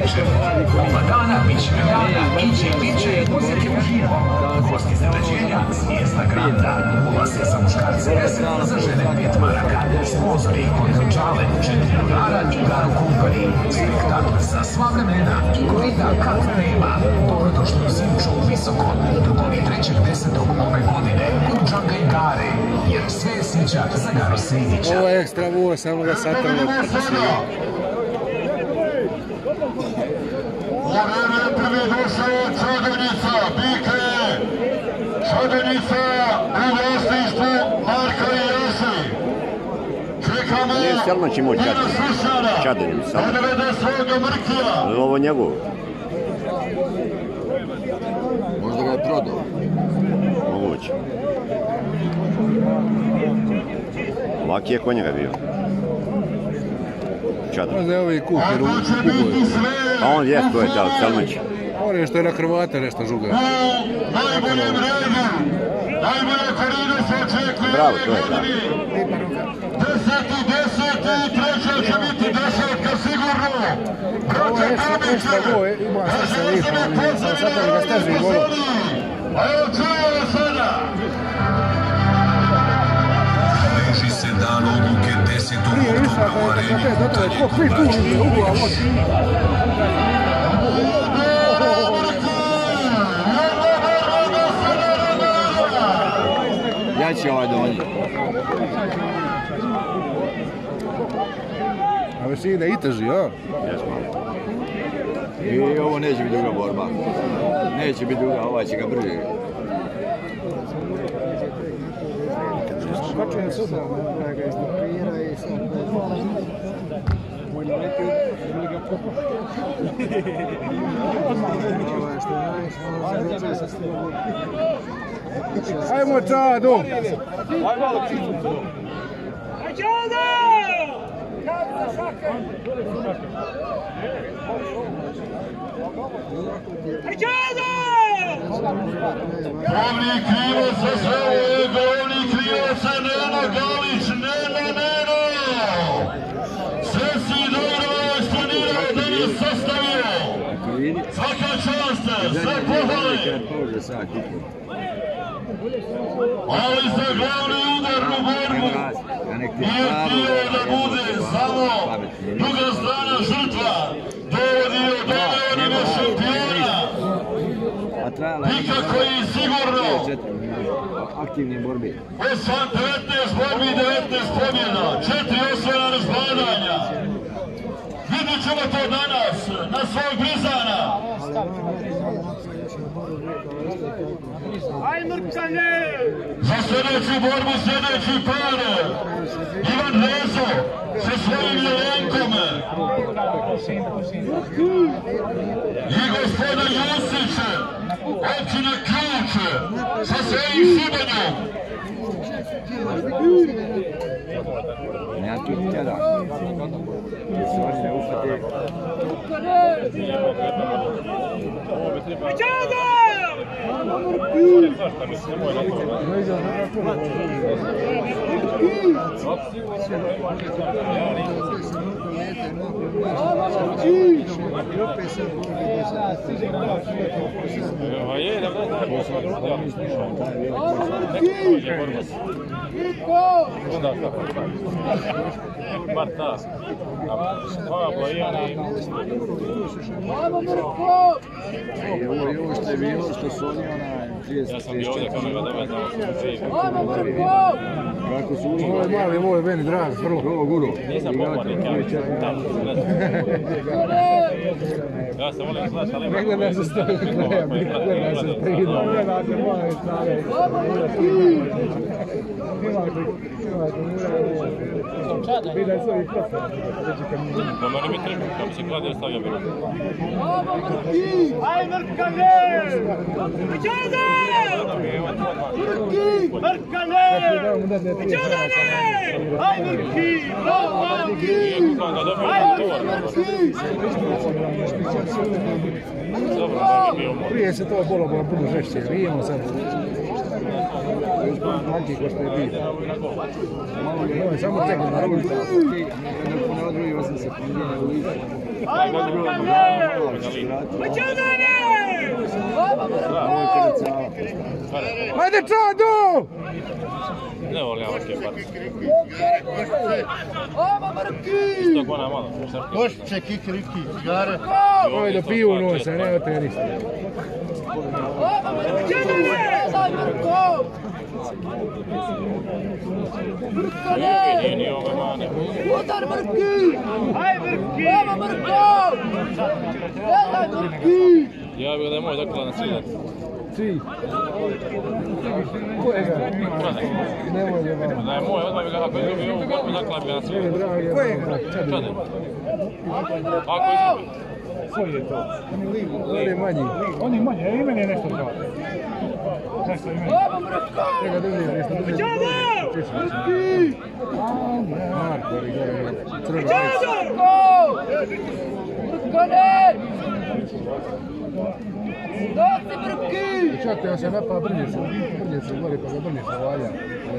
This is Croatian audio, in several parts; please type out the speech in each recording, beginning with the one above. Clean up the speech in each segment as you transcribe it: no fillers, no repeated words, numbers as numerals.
večeri. Oba dana biće medalja, biće muzike uživo. Gosti iznenađenja s mjesta Granda. Ulaz je za muškarce 10, za žene 5 maraka. Sponzori CADONJA, 4 dolara i Garu Kumpani. Spektakl za sva vremena i Korida kad nema. Dobrodošli u Sinču, visoko, 2. i 3.10. ove godine. Kunčanka i Gare, jer sve je sviđa za Garu Sejdića. Ovo je ekstra vuo, samo ga satrlo. Na vreme prvi došao Čadonjica, Bike, Čadonjica u vlasništvu Marka i Jasi. Čekamo Nene Slušana, da dovede svoga MRKI-a. Je ovo njegov? Možda ga je prodao. Moguće. Ovaki je konjega bio. Možda je ovaj kuhir u kuboju. A on je, to je ta Selmeć. On je što je na Hrvata nešto žuga. Najboljem redu, najbolje Korida se očekuje. Bravo, to je ta. 10. treća će biti 10 sigurno. Ovo je ekstra vuo, ima srce lijepo, sad da ga steži i volo. A evo čujemo sada. Bliži se dan odluke 10. oktobra u areni Vinjani Posušje. Ja ću ovaj donji. A već ide i teži, a? Jesmo. I ovo neće biti druga borba. Neće biti druga, ovaj će ga brže. Skočuje sutra, da ga izdopira i sad... Moj naleti ili ga kopa. Ovo je što je najviše, se slobodno. Ajmo Čadu! Aj malo kišu. Aj Čadu! Aj Čadu! Glavni krivac za sve ovo je glavni krivac je Nene Galić, Nene! Sve si dobro istrenirao da nas sastavio. Svaka čast, sve pohvali. Ali za glavni udarnu borbu nije htio da bude samo druga strana žrtva. Doveo Nene šampiona. Nikako i sigurno. Aktivne borbe. 19 borbi, 19 pobjeda, 4 osvojena razbadanja. Vidjet ćemo to danas na svog Brizana. Aj Mrkane! Za sljedeću borbu, sljedeći par. Ivan Rezo sa svojim Jelenkom. I gospoda Jusić, općina Ključ, sa svojim Šibanjom. Nema tu htjela. Se oni ne ufate. Aj Čadu! Ovo što je bilo, što su oni onaj 30. Ja sam bio ovdje kao da me znamo kako su ušli. Ovo je mali, ovo je meni drag, vrlo. Ovo guru. Nisam pomonik, ja sam volim gledati, ali Ne gledaj se stoji kraja, gledaj se stigno. Gledajte, moje strane. Vidaj se ovih prosta. no meni mi treba, kako se klade stavio bilo. Aj Mrkane! Aj Čadu! Mrkane! Aj Čadane! Aj Mrki! Prije se to bolo puno žešće, vijemo sad. Manji ko što je bio. Samo čekaj na ruku. Na drugi 80 milijuna u licu. Ajmo Mrkane! Mačadane! Ajde Čado! Ne volim ja ovakve parte. Ajmo Mrki! Isto ako ona malo. Košće, kikiriki, cigare. Ovo da piju u nosa, ne o te ništa. Nije ni ove mane. Udar Mrki! Aj Mrki! Evo Mrko! Gledaj Mrki! Ja bih da je moj doktora na svijet. Svi. Kojega? Nemoj je vam. Da je moj, odmah bi ga ako izgubi ovu borbu, zakla bi ga na svijet. Kojega? Čade. Ako izgubi. Koji je to? On je manji. On je manji, i meni je nešto bravo. Nešto i meni. Evo Mrko! Čega da vidim nešto. Čado! Mrki! Marko, crno. Čado! Mrkane! Dosti Mrki! Čekaj, ja se napao Brnjica gori pa ga Brnjica valja.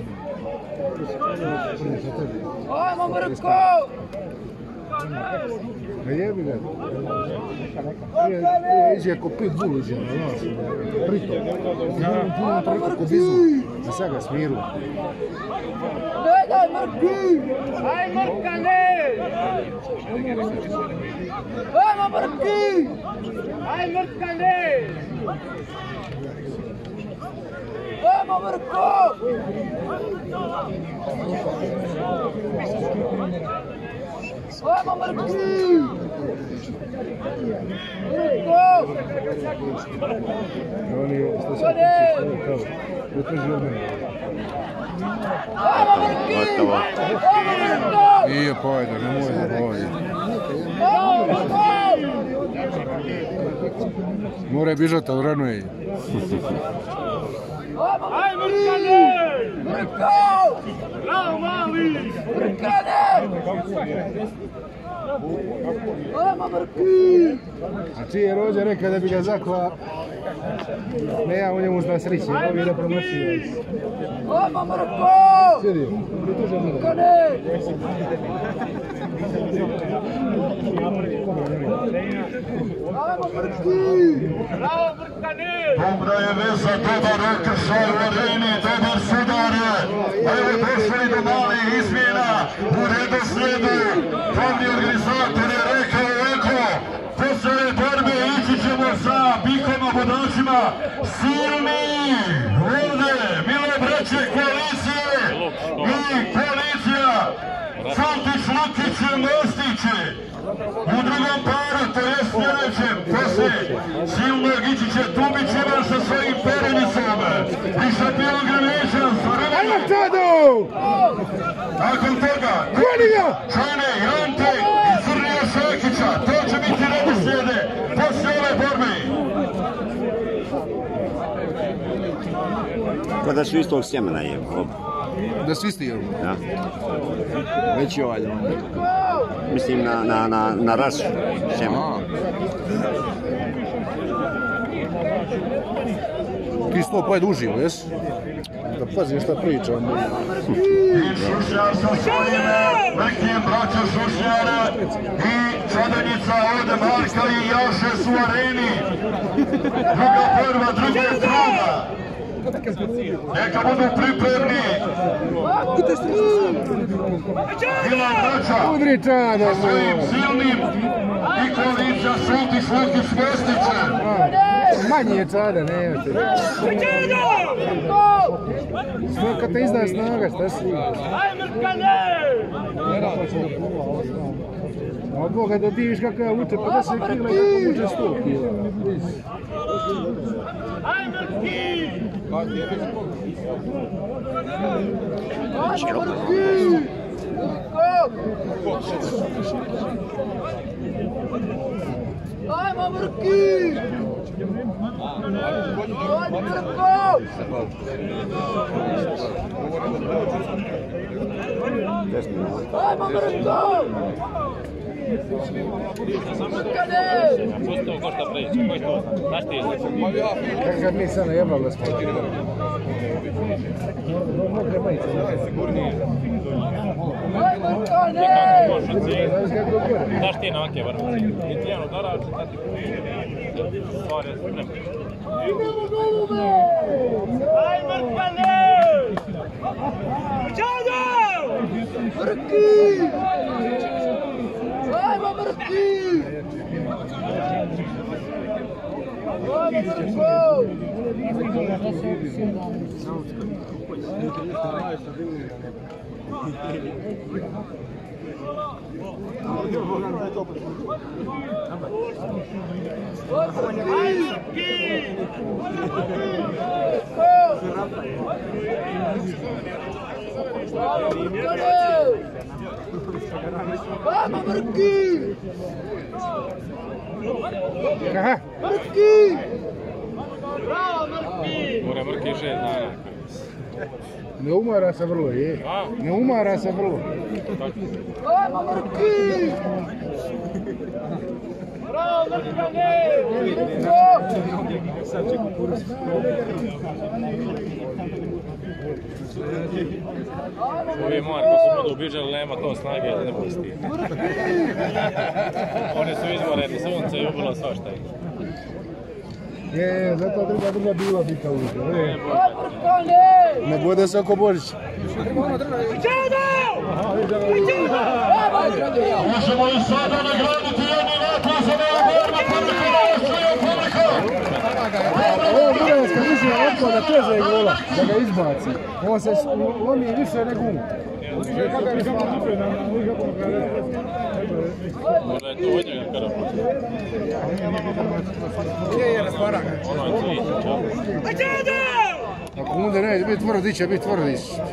Brnjica tebi. Ajmo Mrko! Ne jebi ga. Iđe ko pitbull iđe na nas. Prito. Puno preko ko bizu. Za sada smiru. Gledaj Mrki! Aj Mrkane! Ajmo Mrki! Aj Mrkane! Ajmo Mrko! Ajmo Mrki! Mrko! Oni što se tiče kao. Utrži od mene. Ajmo Mrki! Gotovo. Ajmo Mrko! Nije pojde, ne može ovdje. Ajmo Mrko! Mora bježati od runway. Aj Mrkane! Mrko! Bravo mali! Mrkane! Ajmo Mrki! A čiji je rođa rekao da bi ga zakla. Ne ja u njemu zna sreće, ovi da promašio. Ajmo Mrko! Sjedi. Mrkane! Ajmo Mrki! Bravo Mrkane! Dobra je veza, dobar okršaj u areni, dobar sudar je. Evo došli do malih izmjena u redoslijedu. Glavni organizator je rekao ovako, posle ove borbe ići ćemo sa bikom obodačima silni. Ovdje, mile braće koalicije i koalicija Santić, Lukić i Mostiće. U drugom paru, to je sljedećem, poslije silnog Ičića Tubićeva sa svojim perenicom i šampion Galića sa Ajmo Čado! nakon toga, Čane, Jante i Crnija Šekića, to će biti redoslijede poslije ove borbe. Kao da su istog sjemena je. Da svi stiju. Ja. Već je ovaj dom. Mislim na rasu sjemena. Ti si to pojed uživo, jes? Da pazi šta pričam. I Šušnjar sa svojim vrhnijem braća Šušnjara i čadanjica ovdje Marka i Jaše su u areni. Druga borba, drugog kruga. Neka budu pripremni. Bila braća Udri Čado! sa svojim silnim i koalicija Šutić, Lukić, Mostiće. Manji je Čada, ne imate. Što kad te izda snaga, šta si? Aj Mrkane! Od Boga da diviš kako ja uče, pa da se kila i kako uče 100 kila. Aj Mrki! Ajmo Mrki! Ajmo Mrki! Ajmo Mrko! Ajmo Mrko! Pustimo ko šta priča, koji to zna? Znaš ti je znači? Kad mi sad najebali da smo. Nekako može cijeli. Znaš ti je na ovakve vrvice? I ti jedan udarač, znači stvar je spremna. Aj, Mrkane! Čado! Mrki! Ajmo, Mrki! Ajmo, Mrko! Vamos, Mrki! Aha! Mrki! Bravo, Mrki! Mora Mrki 6 dana. Ne umara se vrlo, je. Ne umara se vrlo. Vamos, Mrki! Bravo, Mrkane! Sad će kukuruz. Ovi Marko su budu ubiđali, nema to snage da ne pusti. Oni su izvoreni, sunce i ubilo svašta. Je, zato druga bila bika uđe. Mrkane! Ne bude se oko Božića. Možemo i sada nagraditi jedni napad za neoborno publiku. Ovo Buranska mislim otko da teže je gola, da ga izbaci. On se lomi više nego umu. Možda je to od njega kada pusti. Je razvaraka. Ono je cvić, čao. Ako onda neće biti tvrdi, će biti tvrdi.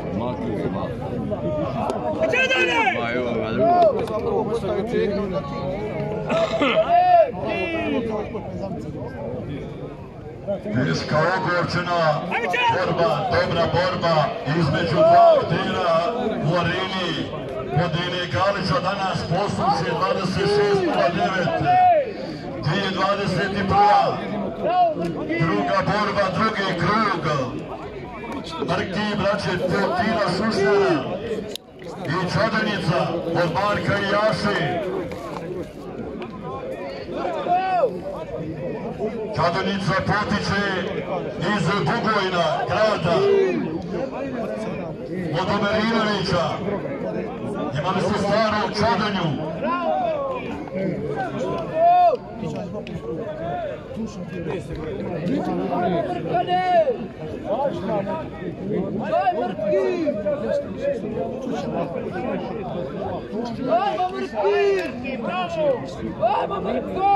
Ma evo ga drugo. Teška ogorčena borba, dobra borba između dva aktera u areni Podine Galića, danas Posušje 26:09. 2021. Druga borba, drugi krug. MRKI braće Teotina Šušnjara i Čadonica od Marka i Jaši. Čadonica potiče iz Bugojna, grada, od Omerinovića. Imali ste staru Čadonju. Ajmo, Mrki! Ajmo, Mrki! Ajmo, Mrko!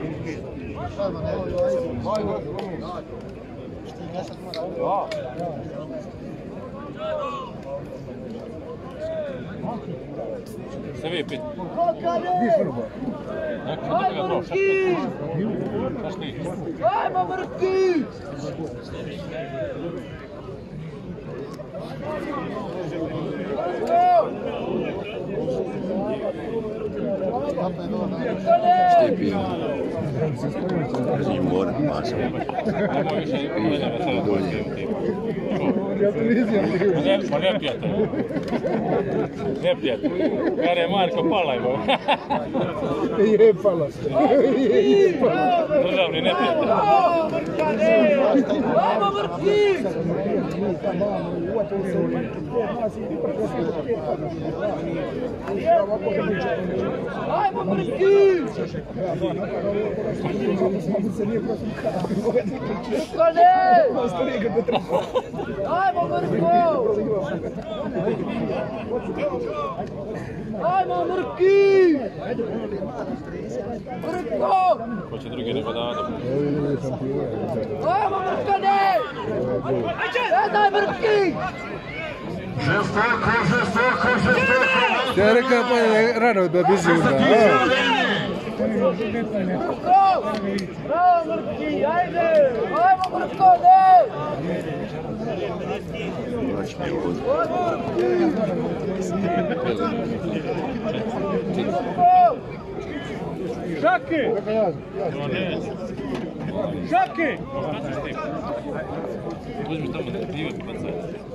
Se vi piti. Ajmo, Mrki! Ajmo, Mrki! Štepi. I mora, maša. Ovo više ne sada dođe. Pa ne pijate. Ne pijate. Kada je Marko palajmo. Je pala. Državni ne pijate. Ajmo, Mrki! Ajmo, Mrki! Ajmo, Mrko! Ajmo, Mrki! Mrko! Hoće drugi nego da Adam. Ajmo, Mrkane! Daj, Mrki! Žestoko, žestoko, žestoko. Ja rekao pa je rano da bizi onda. Bravo, Mrki, ajde! Ajmo, Mrkane! Šaki! Šaki! Uzmi tamo da pive bacaj.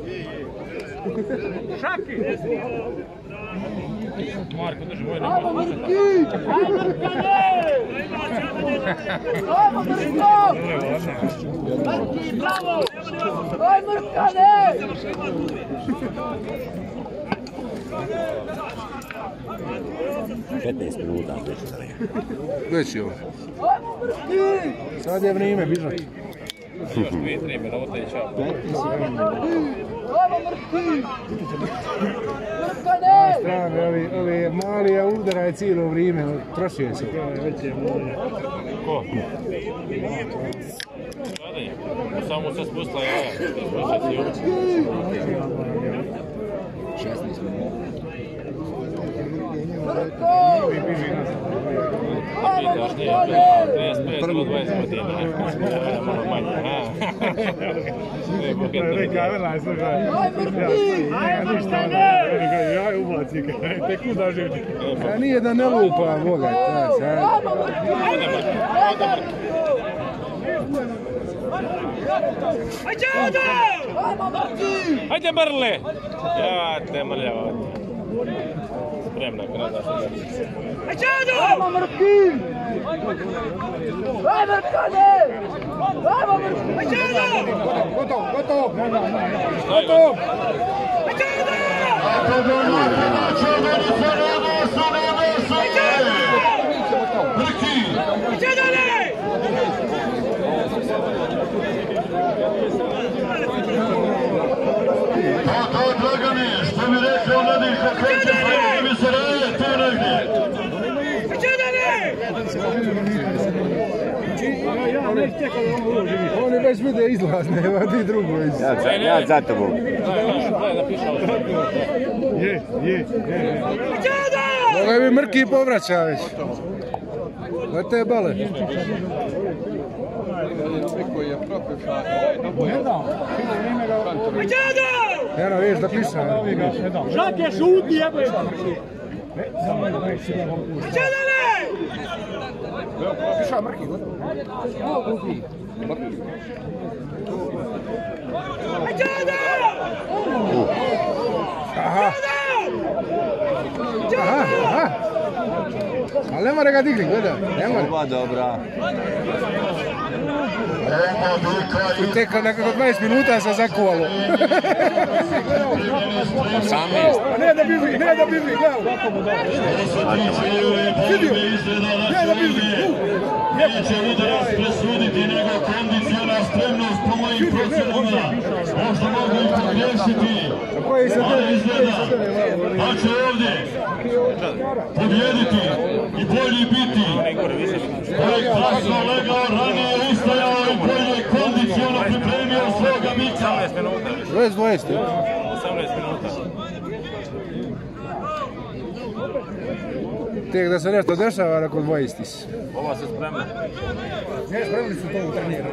Šaki! Marko, drži moj Ajmo nemoj. Mrki! Ajmo Mrkane! Ajmo Mrko! Mrki, bravo! Aj Mrkane! Već je ovo. Ajmo Mrki! Sad je vrijeme bježati. Još 2-3 minuta i čao. Ajmo Mrki! Mrkane! Strane, ovi mali, a udara je cijelo vrijeme, trošio se. Ko? Radenje. Samo se spustila jaja. Spustila si ovo. 16 minuta. Mrko! Ajmo Pitaš nije, Mrkane! 35 do 20 godina. Malo manje, Reka, vela, slušaj. Aj Mrki! Ajmo Mrkane! Ja ubaci, tek kuda živči. A nije da ne lupa, Boga, ta sad. Ajmo Mrki! Ajmo Mrki! Hajde Mrle! Ja te mrljava. Spremna, kada daš. Ajmo Mrki! Aj Mrkane! Ajmo Mrki! Gotov, gotov! Gotov! To, Dragane, što mi rekao Nedeljko, kreće sve, mi se raje tu negdje. Oni već vide izlaz, nema ti drugo iz. Ja za tobom. Je. Moga bi Mrki povraća već. Da te bale. Eno, vidiš da piša. Žake, šuti, evo je! Piša Mrki, gotovo. Aha. Ali ne mora ga digli, gledaj. Ne mora. Oba dobra. I tek nekako 20 minuta se zakuvalo. 18. Ne da bivli, gledaj. Vidio? Ne da bivli. Neće udarac presuditi, nego kondiciona spremnost po mojim procenama. Možda mogu i pogriješiti, ali izgleda da će ovdje pobjediti i bolji biti. Koji krasno legao, ranije ustajao i bolje kondiciono pripremio svoga Mika. 20. 18 minuta. Tek da se nešto dešava nakon 20. Ova se spremna. Ne, spremni su to u treniranju.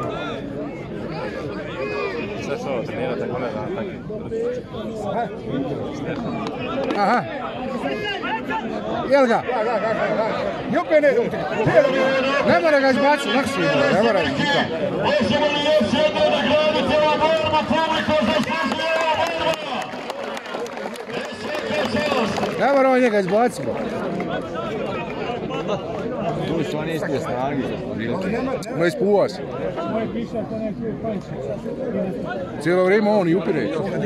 Sve što trenirate, ako ne znam, takvi. Aha. Jel ga? I opet ne mora ga izbaciti, lakše je, ne mora ga izbaciti. Možemo li još jedno nagraditi ovu borbu, publiko zaslužuje ova borba? Ne mora on njega izbaciti. Tu su oni iste snage za prilike. Ma ispuva se. Cijelo vrijeme on i upire.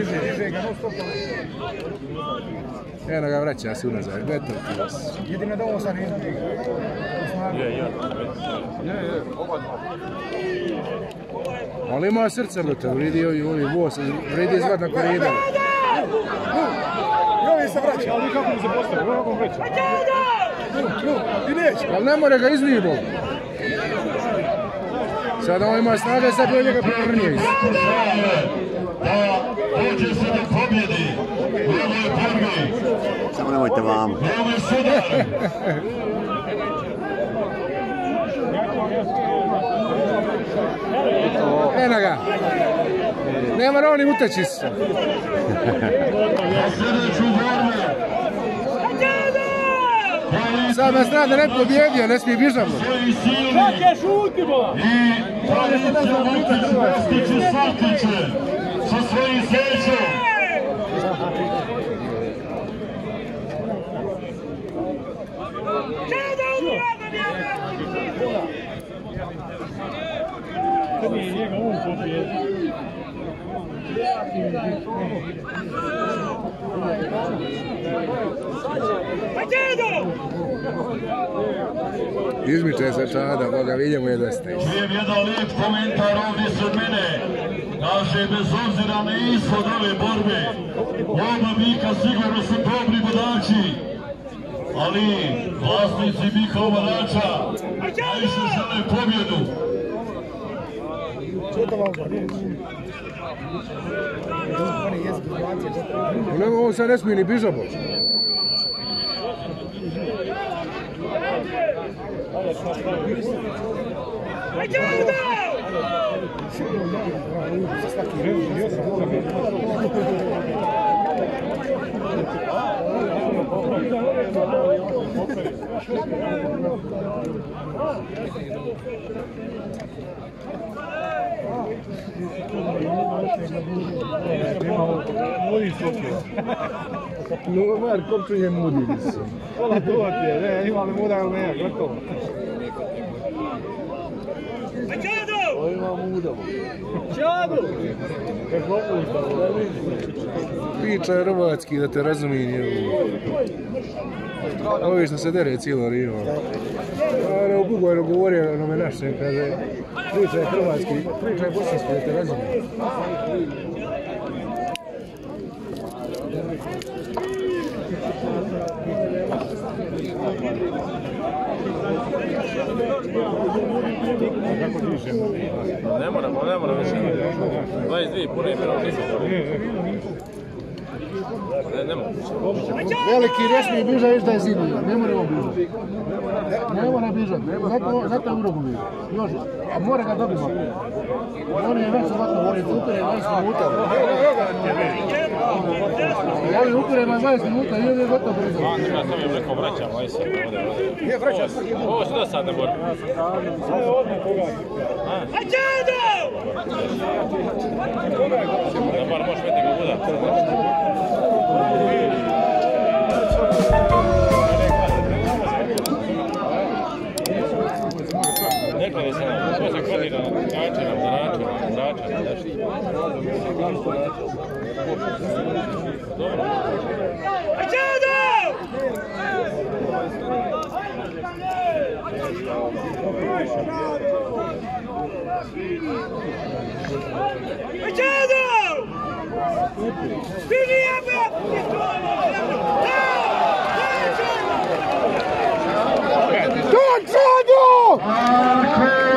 Eno ga vraća se unazad, gledaj ti vas. Jedino da ovo sad nije. Ali ima srce, brate, vridi ovi voz, vridi izgled na Korida. I ovi se vraća, ali kako mi se postavio, kako mi vraća. I neće, ali ne mora ga izlijevo. Sad on ima snage, sad bi on njega priprnije. Hoće se da pobjedi u ovoj borbi. Samo nemojte vam. Ovo je sudar. Eno ga. Ne mora oni uteći se. Na sljedeću borbu. Sama strana ne pobjedio, ne smije bižamo. Žake, šuti, bola! I tradicija Matić postići Sartiće sa svojim srećom. To nije njega popije. Izmiče se Čada, Boga vidimo je dosta. Čujem jedan lijep komentar ovdje se od mene. Kaže, bez obzira na ishod ove borbe, oba bika sigurno su dobri bodači. Ali vlasnici bika obadača najviše žele pobjedu. Ovo sad ne smije ni bižamo. No, Mar, kom čuje mudi se. Hvala to ti je, ne, ima li muda ili ne, gotovo. Ovo ima muda. Čadu! Priča je hrvatski, da te razumijem. Ovi što se dere cijelo rivo. U Bugojnu govorio onome našem, kaže, priča je hrvatski, priča je bosanski, da te razumijem. Ne mora više. 22 pune i prvo nisam. Ne mora. Veliki ne smije biža, viš da je zimljiva, ne moramo bižati. Ne mora bižati, zato je urogu biža. Još, a mora ga dobiti. On je već ovako voli, upire 20 minuta. Ali upire na 20 minuta i on je gotovo brzo. Ja sam im rekao vraćamo, aj se ovdje. Je, vraćam se. Ovo su dosadne borbe. Sve odmah koga. Da bar možeš vidjeti ga buda. Ne gledaj se nam, to se kvalira načinam, zračanam, nešto. Dobro.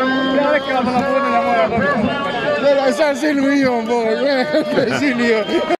Gledaj, sad silnio, Bog, gledaj, silnio.